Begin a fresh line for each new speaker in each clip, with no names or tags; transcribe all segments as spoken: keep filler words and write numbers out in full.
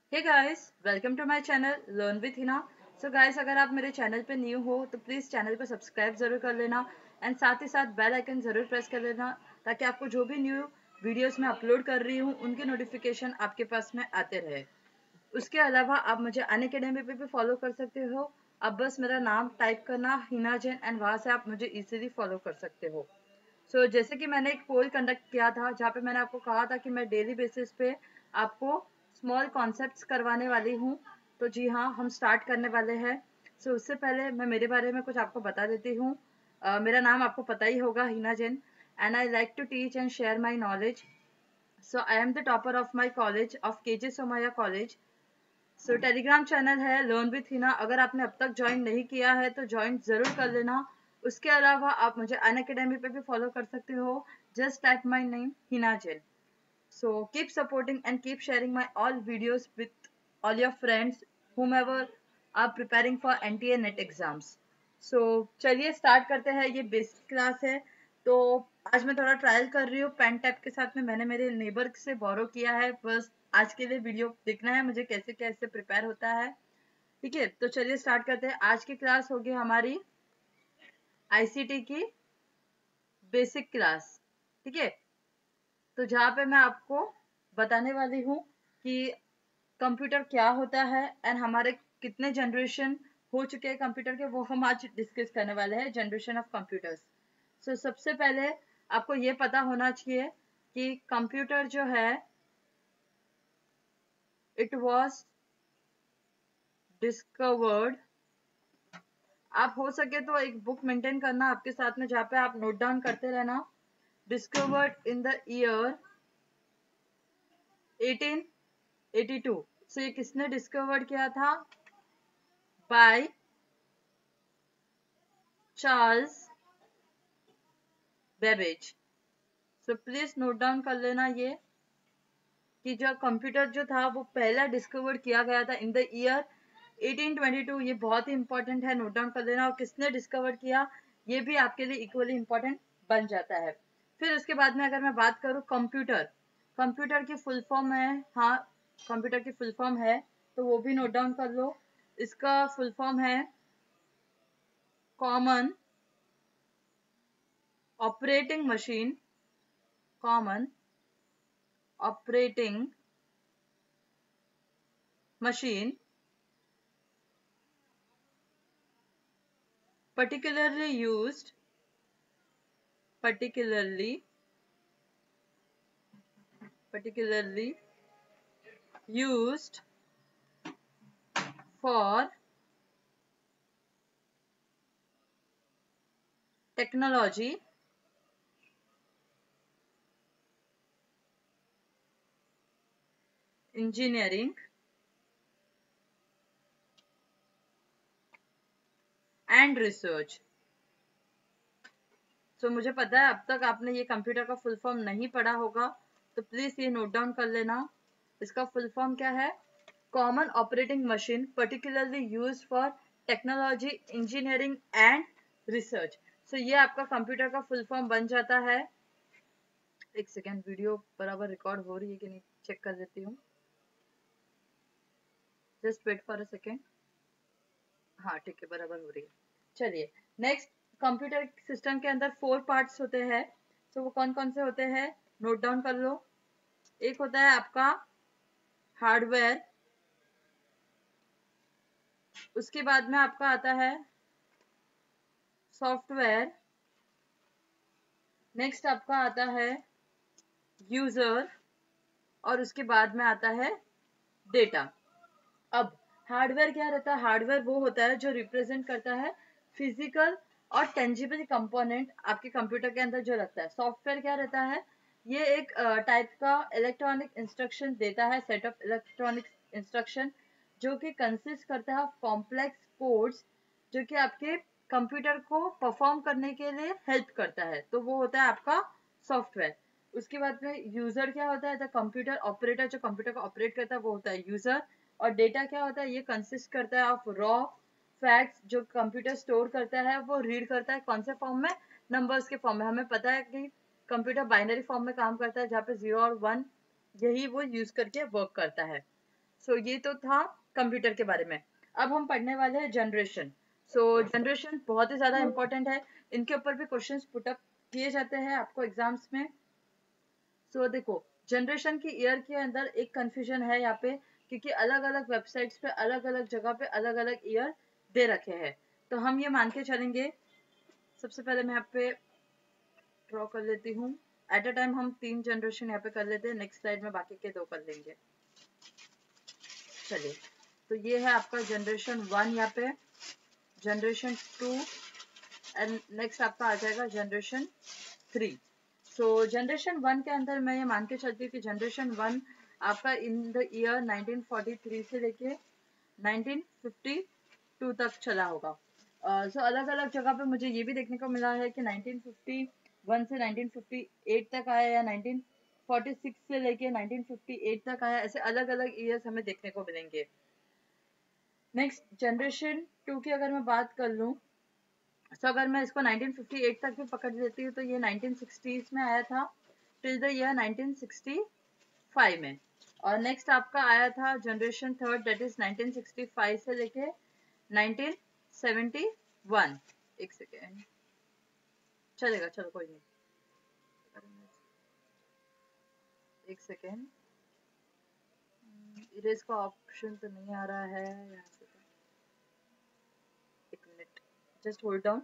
Hey guys, welcome to my channel learn with Hina. So guys, अगर आप मेरे channel पे न्यू हो तो प्लीज़ चैनल को सब्सक्राइब ज़रूर कर लेना एंड साथ ही साथ बेल आइकन ज़रूर प्रेस कर लेना ताकि आपको जो भी न्यू वीडियोस मैं अपलोड कर रही हूँ उनके नोटिफिकेशन आपके पास में आते रहे। उसके अलावा आप मुझे अनअकैडमी पे भी फॉलो कर सकते हो। अब बस मेरा नाम टाइप करना हिना जैन एंड वहाँ से आप मुझे इजीली फॉलो कर सकते हो। सो so, जैसे कि मैंने एक पोल कंडक्ट किया था जहाँ पे मैंने आपको कहा था कि मैं डेली बेसिस पे आपको स्मॉल कॉन्सेप्ट्स करवाने वाली हूँ। तो जी हाँ, हम स्टार्ट करने वाले हैं। सो so, उससे पहले मैं मेरे बारे में कुछ आपको बता देती हूँ। uh, मेरा नाम आपको पता ही होगा, Hina Jain, and I like to teach and share my knowledge. So I am the topper of my college of K J Somaiya college. So Telegram channel है लर्न विथ हिना, अगर आपने अब तक ज्वाइन नहीं किया है तो ज्वाइन जरूर कर लेना। उसके अलावा आप मुझे अनअकैडमी पे भी फॉलो कर सकते हो। Just type my name Hina Jain. So keep supporting and keep sharing my all videos with all your friends whomever are preparing for N T A NET exams. So चलिए स्टार्ट करते हैं। ये बेसिक क्लास है। तो आज मैं थोड़ा ट्रायल कर रही हूँ पेन टैप के साथ में, मैंने मेरे नेबर से बोरो किया है। बस आज के लिए वीडियो देखना है मुझे कैसे कैसे प्रिपेयर होता है। ठीक है, तो चलिए स्टार्ट करते हैं। आज की क्लास होगी हमारी आई सी टी की बेसिक क्लास। ठीक है, तो जहाँ पे मैं आपको बताने वाली हूँ कि कंप्यूटर क्या होता है एंड हमारे कितने जनरेशन हो चुके हैं कंप्यूटर के, वो हम आज डिस्कस करने वाले हैं, जनरेशन ऑफ कंप्यूटर्स। सो सबसे पहले आपको ये पता होना चाहिए कि कंप्यूटर जो है इट वाज डिस्कवर्ड। आप हो सके तो एक बुक मेंटेन करना आपके साथ में जहाँ पे आप नोट डाउन करते रहना। Discovered in the year eighteen eighty two. So ये किसने डिस्कवर्ड किया था? By Charles Babbage. So please note down कर लेना ये कि जो कंप्यूटर जो था वो पहला डिस्कवर किया गया था in the year eighteen twenty two. ये बहुत ही इंपॉर्टेंट है, नोट डाउन कर लेना। और किसने डिस्कवर किया ये भी आपके लिए इक्वली इंपॉर्टेंट बन जाता है। फिर उसके बाद में अगर मैं बात करूँ कंप्यूटर, कंप्यूटर की फुल फॉर्म है, हाँ कंप्यूटर की फुल फॉर्म है तो वो भी नोट डाउन कर लो। इसका फुल फॉर्म है common operating machine. Common operating machine particularly used particularly particularly used for technology engineering and research। So so, मुझे पता है अब तक आपने ये कंप्यूटर का फुल फॉर्म नहीं पढ़ा होगा, तो प्लीज ये नोट डाउन कर लेना। इसका फुल फॉर्म क्या है? Common operating machine particularly use for technology engineering and research. So ये आपका कंप्यूटर का फुल फॉर्म बन जाता है। एक सेकेंड, वीडियो बराबर रिकॉर्ड हो रही है कि नहीं चेक कर लेती हूँ। Just wait for a second. हाँ ठीक है, बराबर हो रही है। चलिए नेक्स्ट, कंप्यूटर सिस्टम के अंदर फोर पार्ट्स होते हैं। तो वो कौन कौन से होते हैं नोट डाउन कर लो। एक होता है आपका हार्डवेयर, उसके बाद में आपका आता है सॉफ्टवेयर, नेक्स्ट आपका आता है यूजर, और उसके बाद में आता है डेटा। अब हार्डवेयर क्या रहता है? हार्डवेयर वो होता है जो रिप्रेजेंट करता है फिजिकल और टेंजिबल कंपोनेंट आपके कंप्यूटर के अंदर जो लगता है। सॉफ्टवेयर क्या रहता है? ये एक टाइप uh, का इलेक्ट्रॉनिक इंस्ट्रक्शन देता है, सेट ऑफ इलेक्ट्रॉनिक इंस्ट्रक्शन जो कि कंसिस्ट करता है कॉम्प्लेक्स कोड्स जो कि आपके कंप्यूटर को परफॉर्म करने के लिए हेल्प करता है, तो वो होता है आपका सॉफ्टवेयर। उसके बाद में यूजर क्या होता है? द कंप्यूटर ऑपरेटर, जो कंप्यूटर को ऑपरेट करता है वो होता है यूजर। और डेटा क्या होता है? ये कंसिस्ट करता है ऑफ रॉ फैक्ट्स जो कंप्यूटर स्टोर करता है, वो रीड करता है कौन से फॉर्म में? नंबर्स के फॉर्म में। हमें पता है कि कंप्यूटर बाइनरी फॉर्म में काम करता है जहाँ पे जीरो और वन यही वो यूज करके वर्क करता है। सो so, ये तो था कंप्यूटर के बारे में। अब हम पढ़ने वाले हैं जनरेशन। सो जनरेशन बहुत ही ज्यादा इंपॉर्टेंट है, इनके ऊपर भी क्वेश्चंस पुट अप किए जाते हैं आपको एग्जाम्स में। सो so, देखो जनरेशन की ईयर के अंदर एक कंफ्यूजन है यहाँ पे, क्योंकि अलग अलग वेबसाइट्स पे अलग अलग जगह पे अलग अलग ईयर दे रखे हैं। तो हम ये मान के चलेंगे, सबसे पहले मैं यहाँ पे ड्रॉ कर लेती हूँ। एट अ टाइम हम तीन जनरेशन यहाँ पे कर लेते हैं, नेक्स्ट स्लाइड में बाकी के दो कर लेंगे। चलिए, तो ये है आपका जनरेशन वन यहाँ पे, जनरेशन टू एंड नेक्स्ट आपका आ जाएगा generation three. So generation one के अंदर मैं ये मान के चलती हूँ कि जनरेशन वन आपका in the year nineteen forty three से लेके नाइनटीन फिफ्टी टू तक चला होगा। सो uh, so, अलग अलग जगह पे मुझे ये भी देखने को मिला है कि नाइनटीन फिफ्टी वन से नाइनटीन फिफ्टी एट तक आया या नाइनटीन फोर्टी सिक्स से लेके नाइनटीन फिफ्टी एट तक आया, ऐसे अलग अलग ईयर्स हमें देखने को मिलेंगे। नेक्स्ट जनरेशन टू की अगर मैं बात कर लूँ, तो अगर मैं इसको नाइनटीन फिफ्टी एट तक भी पकड़ लेती हूँ तो ये नाइनटीन सिक्सटीज़ में आया था till the year nineteen sixty five में। और नेक्स्ट आपका आया था generation third, that is nineteen sixty five से लेके नाइनटीन सेवेंटी वन। एक सेकेंड, चलेगा, चलो कोई नहीं, एक सेकेंड, इरेज का ऑप्शन तो नहीं आ रहा है यहाँ से, एक minute, just hold down.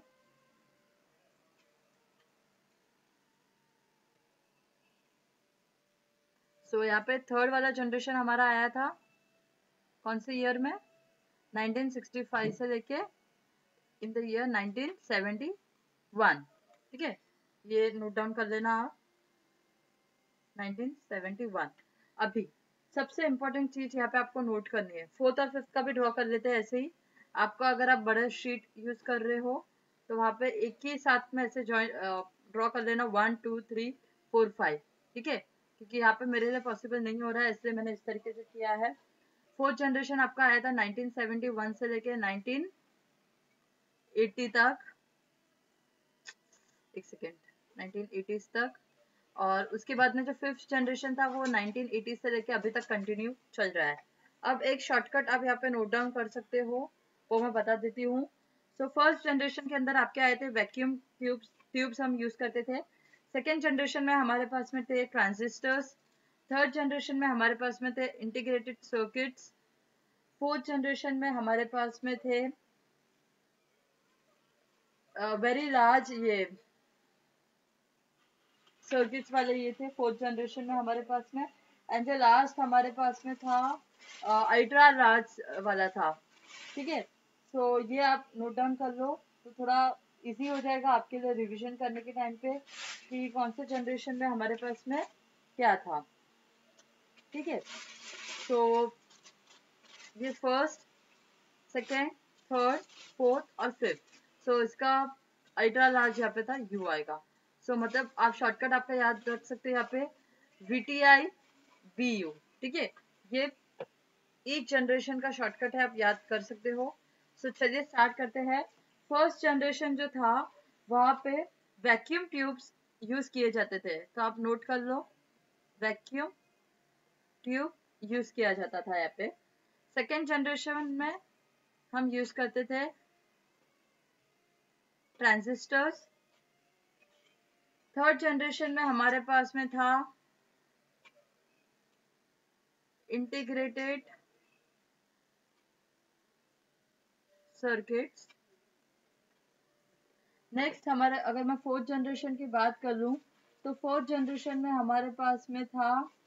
So so, यहाँ पे थर्ड वाला जनरेशन हमारा आया था कौन से ईयर में, नाइनटीन सिक्सटी फाइव से लेके in the year nineteen seventy one. ठीक है, ये नोट डाउन कर लेना आप, नाइनटीन सेवेंटी वन। अभी सबसे इंपॉर्टेंट चीज यहाँ पे आपको नोट करनी है, फोर्थ और फिफ्थ का भी ड्रॉ कर लेते हैं ऐसे ही। आपको अगर आप बड़ा शीट यूज कर रहे हो तो वहां पे एक ही साथ में ऐसे जॉइन ड्रॉ कर लेना, one two three four five. ठीक है, क्योंकि यहाँ पे मेरे लिए पॉसिबल नहीं हो रहा है इसलिए मैंने इस तरीके से किया है। फोर्थ जनरेशन आपका आया था नाइनटीन सेवेंटी वन से लेके नाइनटीन एटी तक, एक सेकेंड, नाइनटीन एटीज़ तक। और उसके बाद में जो फिफ्थ जनरेशन था वो नाइनटीन एटी से लेके अभी तक कंटिन्यू चल रहा है। अब एक शॉर्टकट आप यहाँ पे नोट डाउन कर सकते हो, वो मैं बता देती हूँ। सो फर्स्ट जनरेशन के अंदर आपके आए थे वैक्यूम ट्यूब्स, ट्यूब्स हम यूज करते थे। सेकेंड जनरेशन में हमारे पास में थे ट्रांजिस्टर्स। थर्ड जनरेशन में हमारे पास में थे इंटीग्रेटेड सर्किट्स। फोर्थ जनरेशन में हमारे पास में थे वेरी uh, लार्ज ये सर्किट्स वाले, ये थे फोर्थ जनरेशन में हमारे पास में। एंड जो लास्ट हमारे पास में था अल्ट्रा लार्ज वाला था। ठीक है, सो so, ये आप नोट डाउन कर लो तो थोड़ा इजी हो जाएगा आपके लिए रिवीजन करने के टाइम पे कि कौन से जनरेशन में हमारे पास में क्या था। ठीक है, तो ये फर्स्ट, सेकेंड, थर्ड, फोर्थ और फिफ्थ। सो इसका अल्ट्रा लार्ज यहाँ पे था, यू आएगा। सो so, मतलब आप शॉर्टकट आपका याद रख सकते हैं यहाँ पे V T I B U. ठीक है, ये ईच जनरेशन का शॉर्टकट है, आप याद कर सकते हो। सो so, चलिए स्टार्ट करते हैं। फर्स्ट जनरेशन जो था वहां पे वैक्यूम ट्यूब्स यूज किए जाते थे, तो आप नोट कर लो, वैक्यूम ट्यूब यूज किया जाता था यहाँ पे। सेकेंड जनरेशन में हम यूज करते थे ट्रांजिस्टर्स। थर्ड जनरेशन में हमारे पास में था इंटीग्रेटेड सर्किट्स। नेक्स्ट हमारे, अगर मैं फोर्थ जनरेशन की बात कर लूं तो फोर्थ जनरेशन में हमारे पास में था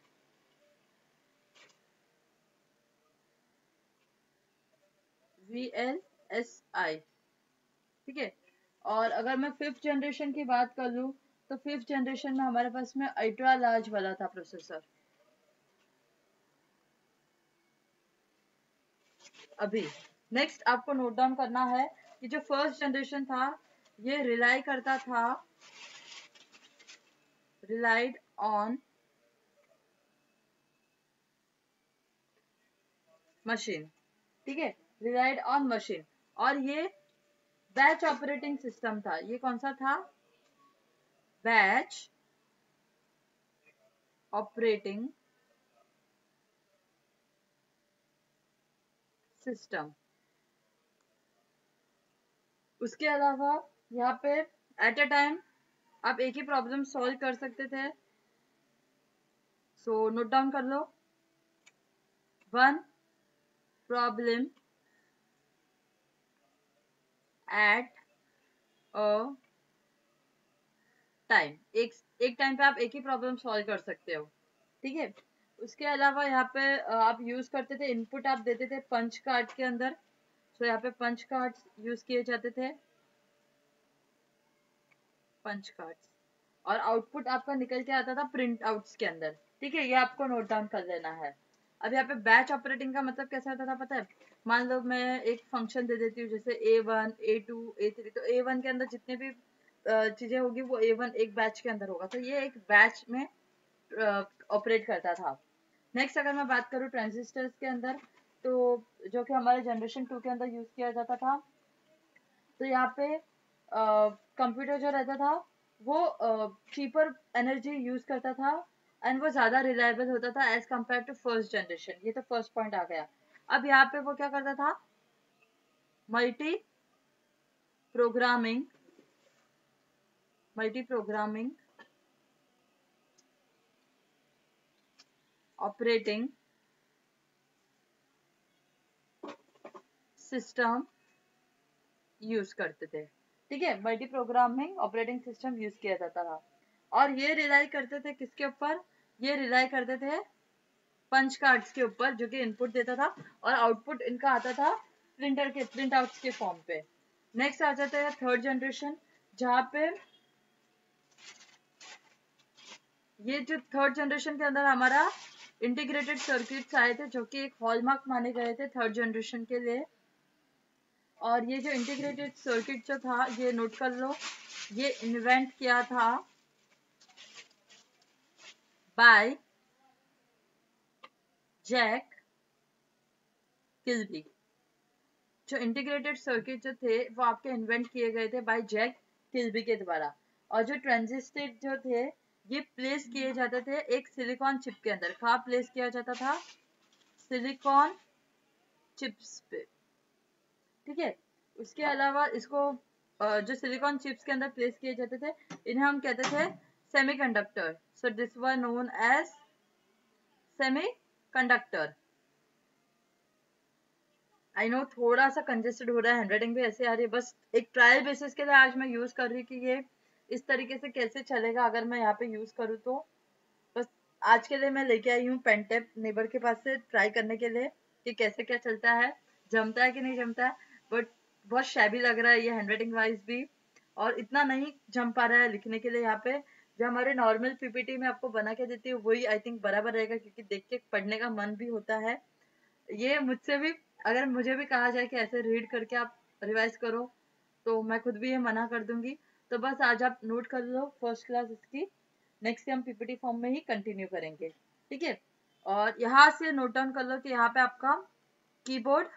वी एल एस आई। ठीक है, और अगर मैं फिफ्थ जनरेशन की बात कर लूं तो फिफ्थ जनरेशन में हमारे पास में अल्ट्रा लार्ज वाला था प्रोसेसर। अभी नेक्स्ट आपको नोट डाउन करना है कि जो फर्स्ट जनरेशन था ये रिलाई करता था, रिलाइड ऑन मशीन। ठीक है, रिलाइड ऑन मशीन, और ये बैच ऑपरेटिंग सिस्टम था। ये कौन सा था, बैच ऑपरेटिंग सिस्टम। उसके अलावा यहाँ पे एट अ टाइम आप एक ही प्रॉब्लम सॉल्व कर सकते थे। सो नोट डाउन कर लो, one problem at a time, एक एक टाइम पे आप एक ही प्रॉब्लम सॉल्व कर सकते हो, ठीक है। उसके अलावा यहाँ पे अ, आप यूज करते थे, इनपुट आप देते थे पंच कार्ड के अंदर। सो यहाँ पे पंच कार्ड्स यूज किए जाते थे, पंच कार्ड्स, और आउटपुट आपका निकल के आता था प्रिंट आउट्स के अंदर, ठीक है। ये आपको नोट डाउन कर लेना है। अब यहाँ पे बैच ऑपरेटिंग का मतलब कैसा होता था पता है? मान लो मैं एक फंक्शन दे देती हूँ जैसे A one A two A three, तो ए वन के अंदर जितने भी अ, चीजें होगी वो ए वन एक बैच के अंदर होगा, तो ये एक बैच में ऑपरेट करता था। नेक्स्ट अगर मैं बात करूँ ट्रांजिस्टर्स के अंदर, तो जो कि हमारे जनरेशन टू के अंदर यूज किया जाता था, तो यहाँ पे कंप्यूटर जो रहता था वो चीपर एनर्जी यूज करता था एंड वो ज्यादा रिलायबल होता था as compare to first generation. ये तो फर्स्ट पॉइंट आ गया। अब यहाँ पे वो क्या करता था, multi programming, multi programming operating system use करते थे, ठीक है। Multi programming operating system use किया जाता था, और ये रिलाई करते थे किसके ऊपर? ये रिलाई करते थे पंच कार्ड्स के ऊपर, जो कि इनपुट देता था और आउटपुट इनका आता था प्रिंटर के प्रिंट आउट्स के फॉर्म पे। नेक्स्ट आ जाता है थर्ड जनरेशन, जहां पे ये जो थर्ड जनरेशन के अंदर हमारा इंटीग्रेटेड सर्किट्स आए थे, जो कि एक हॉलमार्क माने गए थे थर्ड जनरेशन के लिए। और ये जो इंटीग्रेटेड सर्किट जो था, ये नोट कर लो, ये इन्वेंट किया था बाय जैक किल्बी। जो इंटीग्रेटेड सर्किट जो थे वो आपके इन्वेंट किए गए थे बाय जैक किल्बी के द्वारा। और जो ट्रांजिस्टर जो थे ये प्लेस किए जाते थे एक सिलिकॉन चिप के अंदर। कहाँ प्लेस किया जाता था? सिलिकॉन चिप्स पे, ठीक है। उसके अलावा इसको जो सिलिकॉन चिप्स के अंदर प्लेस किए जाते थे, इन्हें हम कहते थे semiconductor. So this were known as semiconductor. I know थोड़ा सा कंजेस्टेड हो रहा है, हैंडराइटिंग भी ऐसे आ रही है, बस एक ट्रायल बेसिस के लिए आज मैं यूज कर रही कि ये इस तरीके से कैसे चलेगा अगर मैं यहाँ पे यूज करूँ तो। बस आज के लिए मैं लेके आई हूँ पेन टेप नेबर के पास से ट्राई करने के लिए कि कैसे क्या चलता है, जमता है कि नहीं जमता है। बट बहुत शैबी लग रहा है ये हैंडराइटिंग वाइज भी, और इतना नहीं जम पा रहा है लिखने के लिए। यहाँ पे जो हमारे नॉर्मल पीपीटी में आपको बना के देती हूँ वही आई थिंक बराबर रहेगा, क्योंकि देख के पढ़ने का मन भी होता है। ये मुझसे भी, अगर मुझे भी कहा जाए कि ऐसे रीड करके आप रिवाइज करो, तो मैं खुद भी ये मना कर दूंगी। तो बस आज आप नोट कर लो फर्स्ट क्लास इसकी, नेक्स्ट हम पीपीटी फॉर्म में ही कंटिन्यू करेंगे, ठीक है। और यहाँ से नोट डाउन कर लो कि यहाँ पे आपका कीबोर्ड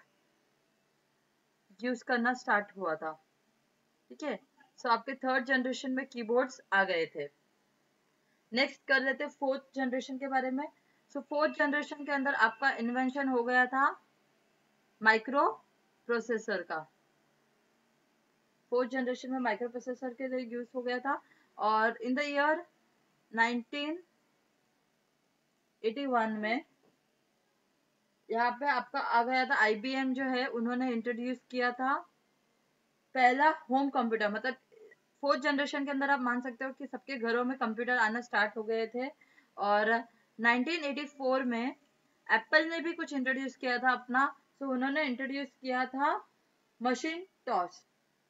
यूज करना स्टार्ट हुआ था, ठीक है। सो आपके थर्ड जनरेशन में कीबोर्ड्स आ गए थे। नेक्स्ट कर लेते फोर्थ जनरेशन के बारे में। सो फोर्थ जनरेशन के अंदर आपका इन्वेंशन हो गया था माइक्रो प्रोसेसर का। फोर्थ जनरेशन में माइक्रो प्रोसेसर के लिए यूज हो गया था। और in the year nineteen eighty one में यहाँ पे आपका आ गया था आईबीएम, जो है उन्होंने इंट्रोड्यूस किया था पहला होम कंप्यूटर। मतलब फोर्थ जनरेशन के अंदर आप मान सकते हो कि सबके घरों में कंप्यूटर आना स्टार्ट हो गए थे। और नाइनटीन एटी फोर में एप्पल ने भी कुछ इंट्रोड्यूस किया था अपना। सो उन्होंने इंट्रोड्यूस किया था Macintosh.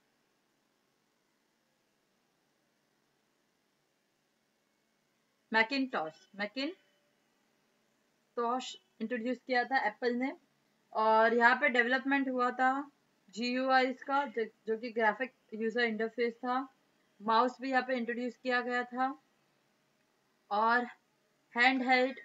Macintosh Macintosh introduce किया था एप्पल ने। और यहाँ पे डेवलपमेंट हुआ था जीयूआई का, जो, जो कि ग्राफिक यूजर इंटरफेस था। माउस भी यहाँ पे इंट्रोड्यूस किया गया था, और हैंड हेल्ड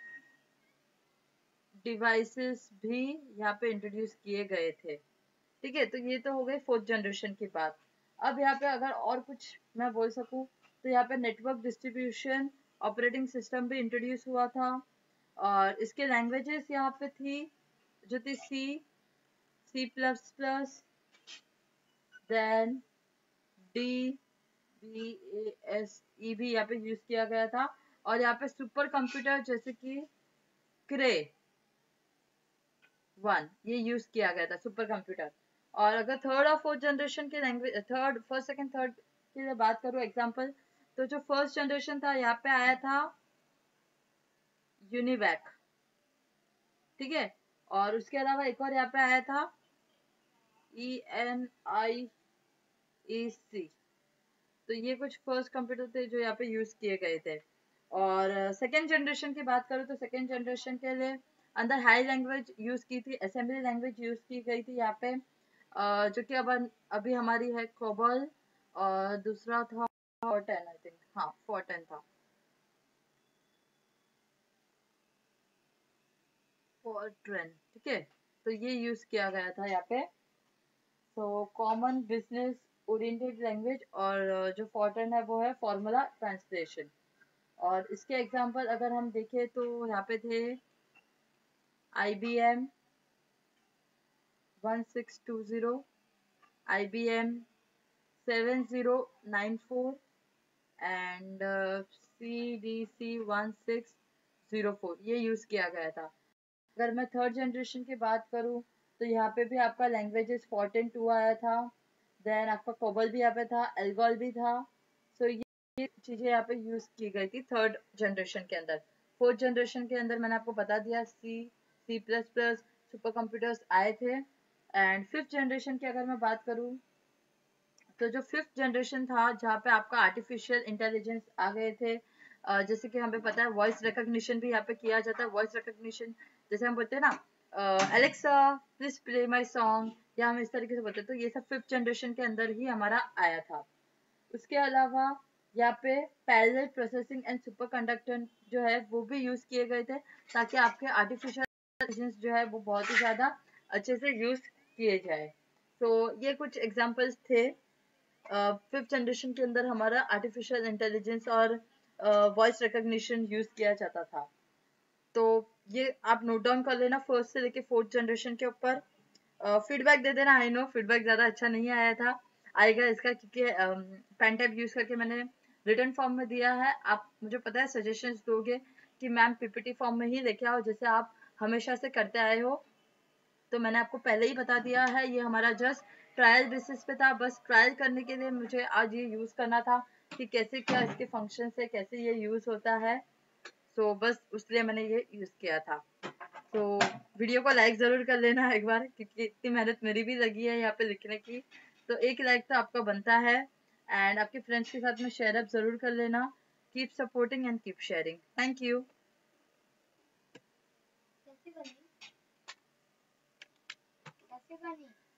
डिवाइसेस भी यहाँ पे इंट्रोड्यूस किए गए थे, ठीक है। तो ये तो हो गई फोर्थ जनरेशन की बात। अब यहाँ पे अगर और कुछ मैं बोल सकूं, तो यहाँ पे नेटवर्क डिस्ट्रीब्यूशन ऑपरेटिंग सिस्टम भी इंट्रोड्यूस हुआ था। और इसके लैंग्वेजेस यहाँ पे थी जो थी C, C plus plus, then D B A S E भी यहाँ पे यूज किया गया था, और यहाँ पे सुपर कंप्यूटर जैसे कि क्रे वन ये यूज किया गया था सुपर कंप्यूटर। और अगर थर्ड और फोर्थ जनरेशन के language, third first second third की लिए बात करूँ एग्जांपल, तो जो फर्स्ट जनरेशन था यहाँ पे आया था यूनिवैक, ठीक है। और उसके अलावा एक और यहाँ पे आया था ई एन आई ई सी। तो ये कुछ फर्स्ट कंप्यूटर थे जो यहाँ पे यूज किए गए थे। और सेकेंड जनरेशन की बात करूँ तो सेकेंड जनरेशन के लिए अंदर हाई लैंग्वेज यूज की थी, असेंबली लैंग्वेज यूज की गई थी यहाँ पे, अ, जो कि अब अभी हमारी है कोबल, और दूसरा था फोर्टेन, आई थिंक, हाँ फोर्टेन था, फोर्ट्रेन, ठीक है। तो ये यूज किया गया था यहाँ पे। तो कॉमन बिजनेस ओरिएंटेड लैंग्वेज, और अ, जो फोर्ट्रेन है वो है फॉर्मूला ट्रांसलेशन। और इसके एग्जांपल अगर हम देखें तो यहाँ पे थे I B M one six two zero, I B M seven zero nine four, and C D C one six zero four ये यूज किया गया था। अगर मैं थर्ड जनरेशन की बात करूँ तो यहाँ पे भी आपका लैंग्वेजेस फोर्टीन टू आया था, देन आपका कोबल भी यहाँ पे था, एल्गोल भी था। सो so ये चीजें यहाँ पे यूज की गई थी थर्ड जनरेशन के अंदर। फोर्थ जनरेशन के अंदर मैंने आपको बता दिया C, C plus plus, super computers आए थे। एंड फिफ्थ जनरेशन की अगर मैं बात करूँ तो जो फिफ्थ जनरेशन था जहाँ पे आपका आर्टिफिशियल इंटेलिजेंस आ गए थे, अ, जैसे कि हमें पता है वॉइस रिकॉग्निशन भी यहाँ पे किया जाता है। वॉइस रिकॉग्निशन जैसे हम बोलते हैं ना, Alexa please play my song, या हम इस तरीके से बोलते हैं, तो ये सब फिफ्थ जनरेशन के अंदर ही हमारा आया था। उसके अलावा यहाँ पे parallel processing and super conductor जो है वो भी यूज किए गए थे, ताकि आपके आर्टिफिशियल इंटेलिजेंस जो है वो बहुत ही ज्यादा अच्छे से यूज किए जाए। तो ये कुछ एग्जांपल्स थे। फिफ्थ जनरेशन के अंदर हमारा आर्टिफिशियल इंटेलिजेंस और वॉइस रिकॉग्निशन यूज किया जाता था। तो ये आप नोट डाउन कर लेना फर्स्ट से लेके फोर्थ जनरेशन के ऊपर। फीडबैक दे देना, आई नो फीडबैक ज़्यादा अच्छा नहीं आया था, आएगा इसका, क्योंकि पेन टाइप यूज़ करके मैंने रिटर्न फॉर्म में दिया है। आप मुझे पता है सजेशंस दोगे कि मैम पीपीटी फॉर्म में ही लेके आओ जैसे आप हमेशा से करते आए हो, तो मैंने आपको पहले ही बता दिया है ये हमारा जस्ट ट्रायल बेसिस पे था। बस ट्रायल करने के लिए मुझे आज ये यूज़ करना था कि कैसे क्या इसके फंक्शन है, कैसे ये यूज़ होता है। तो बस उसलिए मैंने ये यूज़ किया था। तो वीडियो को लाइक ज़रूर कर लेना एक बार, क्योंकि इतनी मेहनत मेरी भी लगी है यहाँ पे लिखने की, तो एक लाइक तो आपका बनता है। एंड आपके फ्रेंड्स के साथ में शेयर अप ज़रूर कर लेना। Keep supporting and keep sharing. Thank you.
कैसे बनी कैसे बनी